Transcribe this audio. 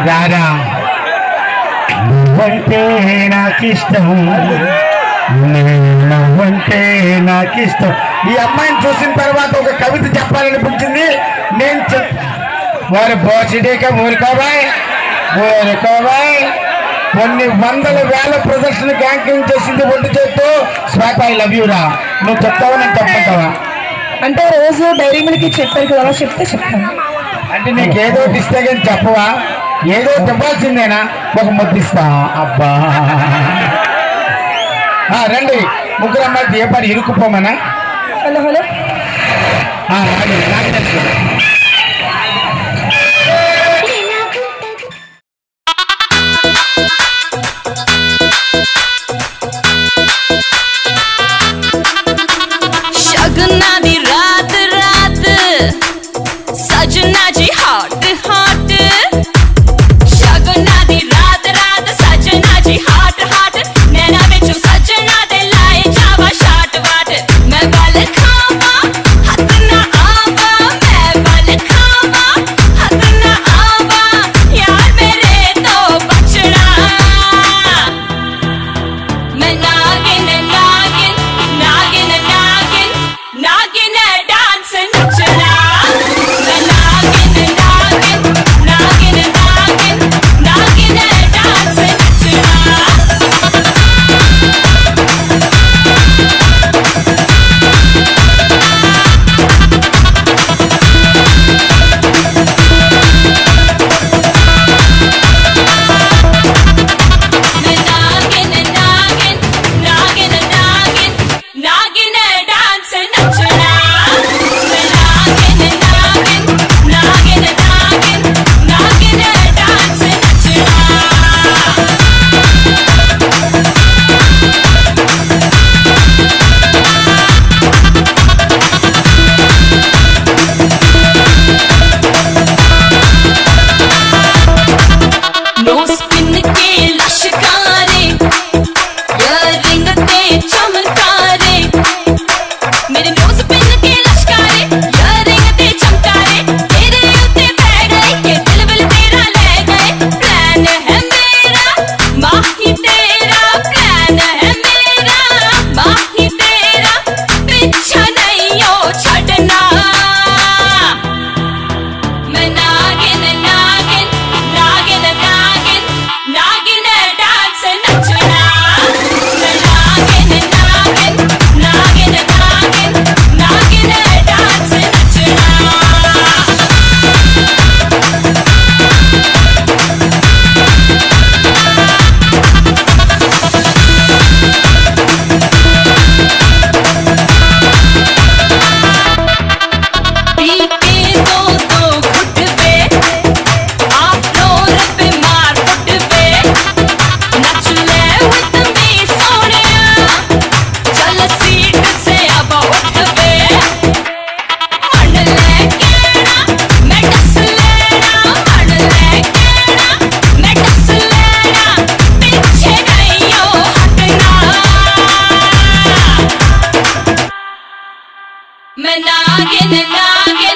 రారా నువ్వంటే నాకిష్టం నువ్వంటే నాకిష్టం ఈ అమ్మాయిని చూసిన తర్వాత ఒక కవిత చెప్పాలనిపించింది నేను వారి బర్త్డేగా ఊరుకోబాయ్ కొన్ని వందల వేల ప్రదర్శనకి యాంకరింగ్ చేసింది ఒంటి చేస్తూ స్వాతి ఐ లవ్ యూ రా నువ్వు చెప్తావా నేను చెప్పమంటావా అంటే రోజు డైరీ మిల్క్ చెప్పారు కదా చెప్తే చెప్తాను అంటే నీకు ఏదో ఇస్తే కానీ చెప్పవా ఏదో చెప్పాల్సిందేనా ఒక ముద్దిస్తా అబ్బా రండి ముగ్గురు అమ్మాయి ఏ పని ఇరుక్కుపోమనా హలో హలో నాకు తెలుసు सजना जी हॉट हॉट शगुना दी रात रात सजना जी हॉट हॉट नैना बिचू सजना दे लाए जावा शाट वाट मैं बल खावा हथ ना आवा मैं बल खावा हथ ना आवा यार मेरे तो बचड़ा मैं नागिन नागिन नागिन नागिन नागिन डांस नचना मैं नागिन नागिन